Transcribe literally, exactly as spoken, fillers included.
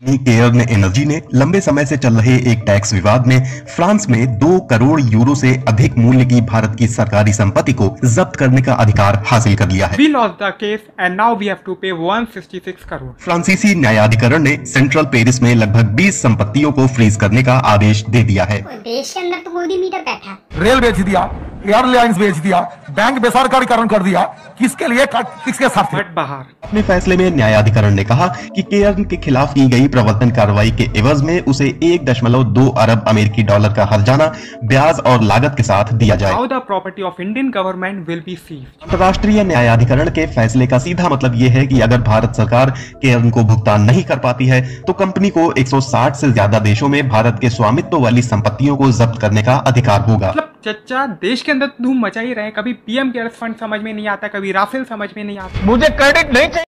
Cairn energy ने लंबे समय से चल रहे एक टैक्स विवाद में फ्रांस में दो करोड़ यूरो से अधिक मूल्य की भारत की सरकारी संपत्ति को जब्त करने का अधिकार हासिल कर लिया है। We lost the case and now we have to pay one hundred sixty-six crore. फ्रांसीसी न्यायाधिकरण ने सेंट्रल पेरिस में लगभग बीस संपत्तियों को फ्रीज करने का आदेश दे दिया है। देश के अंदर तो मोदी मीटर बैठा, रेल बेच दिया, एयरलाइंस बेच दिया, बैंक बेसरकारीकरण कर दिया, किसके लिए, किसके साथ? बाहर अपने फैसले में न्यायाधिकरण ने कहा कि केयर्न के खिलाफ की गई प्रवर्तन कार्रवाई के एवज में उसे एक दशमलव दो अरब अमेरिकी डॉलर का हर्जाना ब्याज और लागत के साथ दिया जाए। How the property of Indian government will be seized। अंतर्राष्ट्रीय न्यायाधिकरण के फैसले का सीधा मतलब ये है कि अगर भारत सरकार केयर्न को भुगतान नहीं कर पाती है तो कंपनी को एक सौ साठ से ज्यादा देशों में भारत के स्वामित्व वाली संपत्तियों को जब्त करने का अधिकार होगा। मतलब चच्चा देश के अंदर धूम मचा ही रहे, कभी पीएम केयर्स फंड समझ में नहीं आता, कभी राफेल समझ में नहीं आता। मुझे क्रेडिट नहीं चाहिए।